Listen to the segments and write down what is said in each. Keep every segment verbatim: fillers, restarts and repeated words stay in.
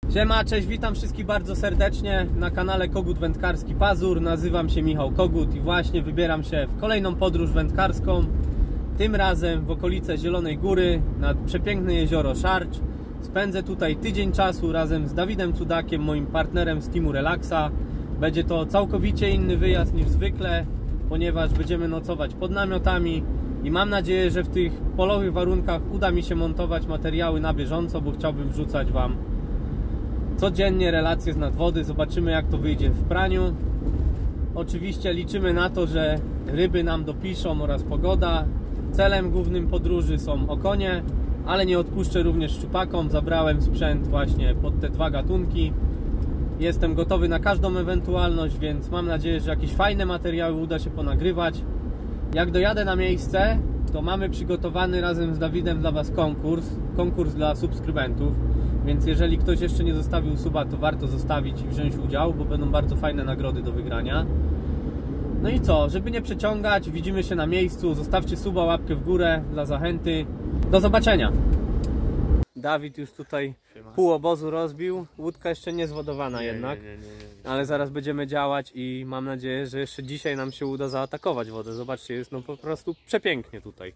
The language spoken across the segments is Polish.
Siema, cześć, witam wszystkich bardzo serdecznie na kanale Kogut Wędkarski Pazur. Nazywam się Michał Kogut i właśnie wybieram się w kolejną podróż wędkarską. Tym razem w okolice Zielonej Góry, nad przepiękne jezioro Szarcz. Spędzę tutaj tydzień czasu razem z Dawidem Cudakiem, moim partnerem z teamu Relaxa. Będzie to całkowicie inny wyjazd niż zwykle, ponieważ będziemy nocować pod namiotami i mam nadzieję, że w tych polowych warunkach uda mi się montować materiały na bieżąco, bo chciałbym wrzucać Wam codziennie relacje z nadwody. Zobaczymy, jak to wyjdzie w praniu. Oczywiście liczymy na to, że ryby nam dopiszą oraz pogoda. Celem głównym podróży są okonie, ale nie odpuszczę również szczupakom. Zabrałem sprzęt właśnie pod te dwa gatunki. Jestem gotowy na każdą ewentualność, więc mam nadzieję, że jakieś fajne materiały uda się ponagrywać. Jak dojadę na miejsce, to mamy przygotowany razem z Dawidem dla Was konkurs. Konkurs dla subskrybentów. Więc jeżeli ktoś jeszcze nie zostawił suba, to warto zostawić i wziąć udział, bo będą bardzo fajne nagrody do wygrania. No i co, żeby nie przeciągać, widzimy się na miejscu. Zostawcie suba, łapkę w górę dla zachęty. Do zobaczenia. Dawid już tutaj Siema. Pół obozu rozbił. Łódka jeszcze nie zwodowana nie, jednak. Nie, nie, nie, nie. Ale zaraz będziemy działać i mam nadzieję, że jeszcze dzisiaj nam się uda zaatakować wodę. Zobaczcie, jest no po prostu przepięknie tutaj.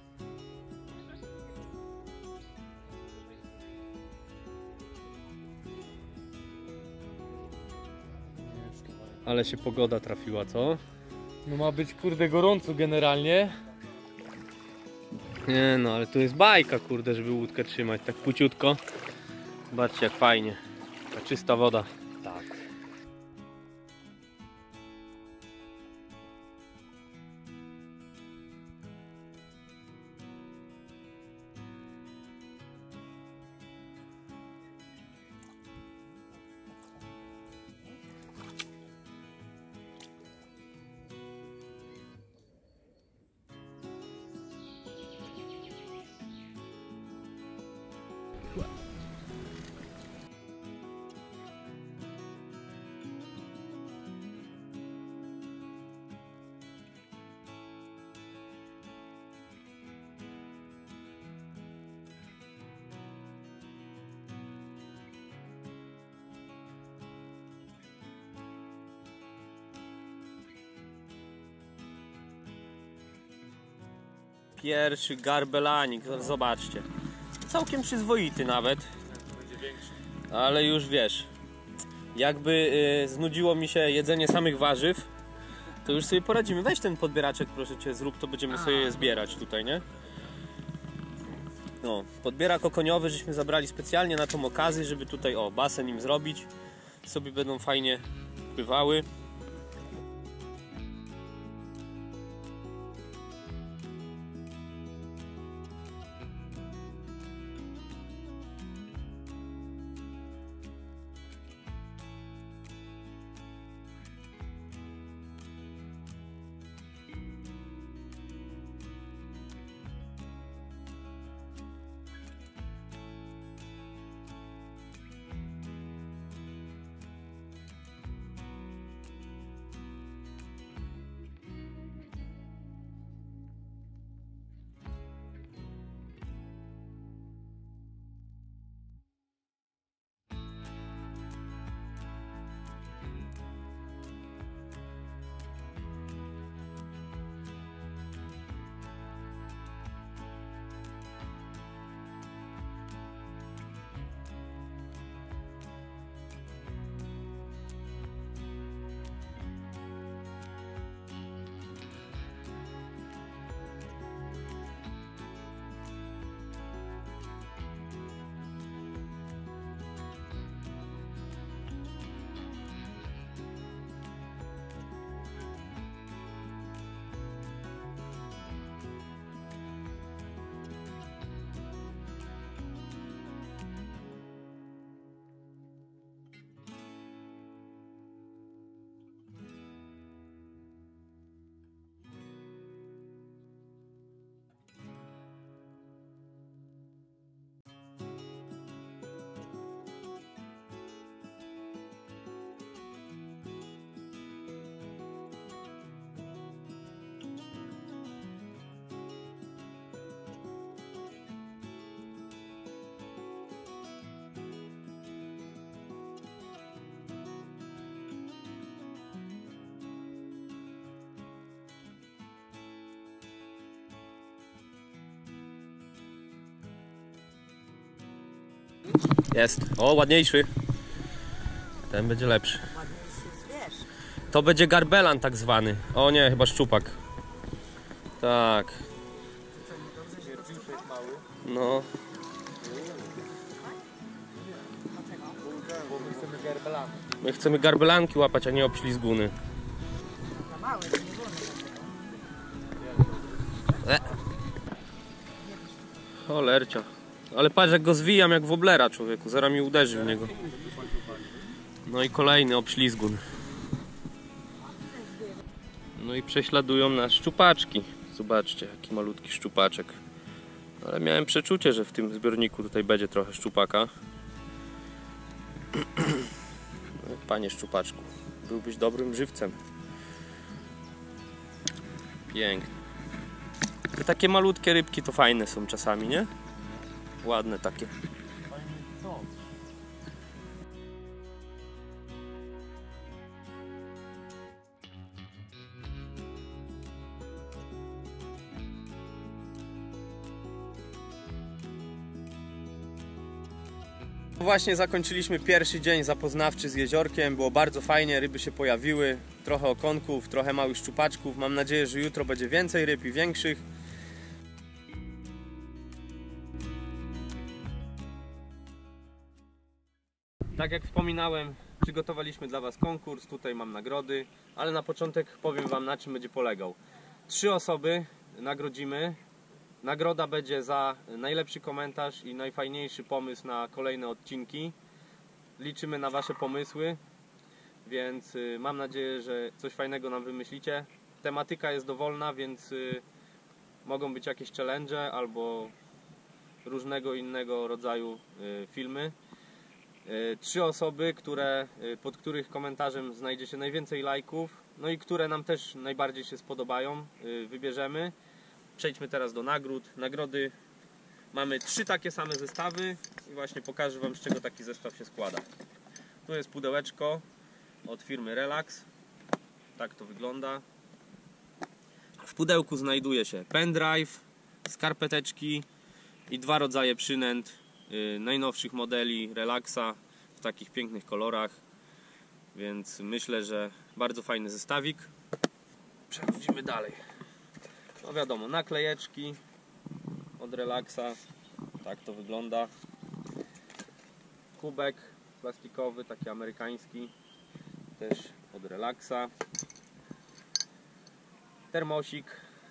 Ale się pogoda trafiła, co? No ma być kurde gorąco generalnie. Nie no, ale tu jest bajka kurde, żeby łódkę trzymać tak płciutko. Zobaczcie, jak fajnie. Ta czysta woda. Tak. Pierwszy garbelanik, zobaczcie. Całkiem przyzwoity nawet. Ale już wiesz, jakby yy, znudziło mi się jedzenie samych warzyw, to już sobie poradzimy. Weź ten podbieraczek, proszę Cię, zrób, to będziemy sobie je zbierać tutaj, nie? No, podbierak okoniowy żeśmy zabrali specjalnie na tą okazję, żeby tutaj, o, basen im zrobić. Sobie będą fajnie pływały. Jest. O, ładniejszy. Ten będzie lepszy. To będzie garbelan tak zwany. O nie, chyba szczupak. Tak. No. My chcemy garbelanki łapać, a nie obślizguny. E. Cholercia. Ale patrz, jak go zwijam jak woblera, człowieku. Zaraz mi uderzy w niego. No i kolejny obślizgun. No i prześladują nas szczupaczki. Zobaczcie, jaki malutki szczupaczek. Ale miałem przeczucie, że w tym zbiorniku tutaj będzie trochę szczupaka. No, panie szczupaczku, byłbyś dobrym żywcem. Pięknie. Te takie malutkie rybki to fajne są czasami, nie? Ładne takie. Właśnie zakończyliśmy pierwszy dzień zapoznawczy z jeziorkiem. Było bardzo fajnie, ryby się pojawiły. Trochę okonków, trochę małych szczupaczków. Mam nadzieję, że jutro będzie więcej ryb i większych. Tak jak wspominałem, przygotowaliśmy dla Was konkurs. Tutaj mam nagrody, ale na początek powiem Wam, na czym będzie polegał. Trzy osoby nagrodzimy. Nagroda będzie za najlepszy komentarz i najfajniejszy pomysł na kolejne odcinki. Liczymy na Wasze pomysły, więc mam nadzieję, że coś fajnego nam wymyślicie. Tematyka jest dowolna, więc mogą być jakieś challenge albo różnego innego rodzaju filmy. Trzy osoby, które, pod których komentarzem znajdzie się najwięcej lajków, no i które nam też najbardziej się spodobają, wybierzemy. Przejdźmy teraz do nagród. Nagrody mamy trzy takie same zestawy i właśnie pokażę Wam, z czego taki zestaw się składa. Tu jest pudełeczko od firmy Relax. Tak to wygląda. W pudełku znajduje się pendrive, skarpeteczki i dwa rodzaje przynęt yy, najnowszych modeli Relaxa w takich pięknych kolorach. Więc myślę, że bardzo fajny zestawik. Przechodzimy dalej. No wiadomo, naklejeczki od Relaxa, tak to wygląda. Kubek plastikowy, taki amerykański, też od Relaxa. Termosik.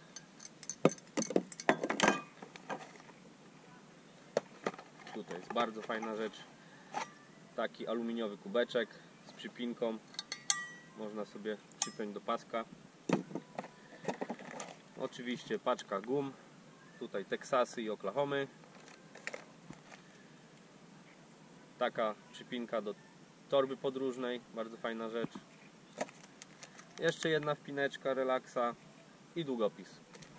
Tutaj jest bardzo fajna rzecz. Taki aluminiowy kubeczek z przypinką. Można sobie przypiąć do paska. Oczywiście paczka gum, tutaj Teksasy i Oklahomy. Taka przypinka do torby podróżnej, bardzo fajna rzecz. Jeszcze jedna wpineczka Relaxa i długopis.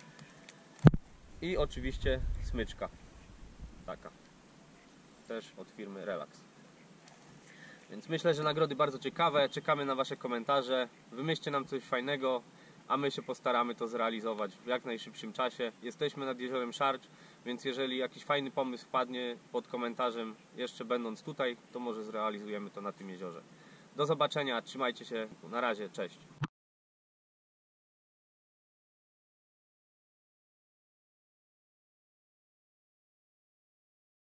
I oczywiście smyczka, taka, też od firmy Relax. Więc myślę, że nagrody bardzo ciekawe, czekamy na Wasze komentarze, wymyślcie nam coś fajnego, a my się postaramy to zrealizować w jak najszybszym czasie. Jesteśmy nad jeziorem Szarcz, więc jeżeli jakiś fajny pomysł wpadnie pod komentarzem, jeszcze będąc tutaj, to może zrealizujemy to na tym jeziorze. Do zobaczenia, trzymajcie się, na razie, cześć.